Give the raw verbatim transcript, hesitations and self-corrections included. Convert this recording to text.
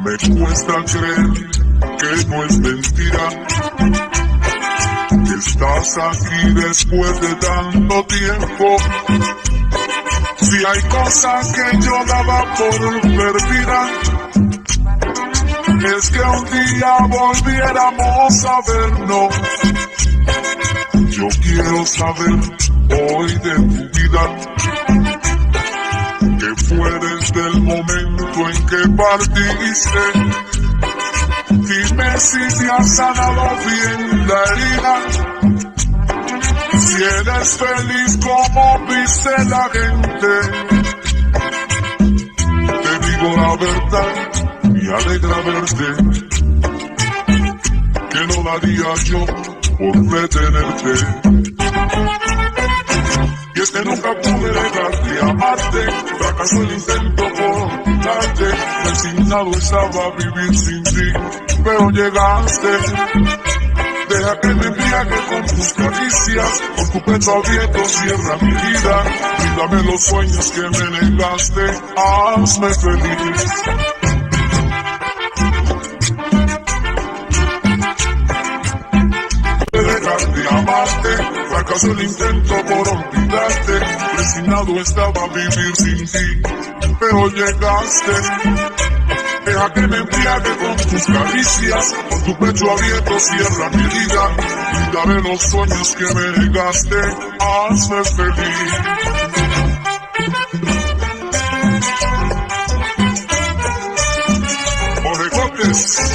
Me cuesta creer que no es mentira, que estás aquí después de tanto tiempo. Si hay cosas que yo daba por perdida, es que un día volviéramos a vernos. Yo quiero saber hoy de tu vida, que fue desde el momento en que partiste. Dime si te has sanado bien la herida, si eres feliz como viste la gente. Te digo la verdad, me alegra verte, que no daría yo por retenerte. Y es que nunca pude dejarte amarte, fracasó el intento por olvidarte. Resignado estaba a vivir sin ti, pero llegaste. Deja que me embriague con tus caricias, con tu pecho abierto cierra mi vida. Bríndame los sueños que me negaste, hazme feliz. Dejarte amarte, fracasó el intento por olvidarte. Resignado estaba a vivir sin ti, pero llegaste. Deja que me embriague con tus caricias, con tu pecho abierto cierra mi vida. Bríndame los sueños que me negaste, hazme feliz. Oregotes.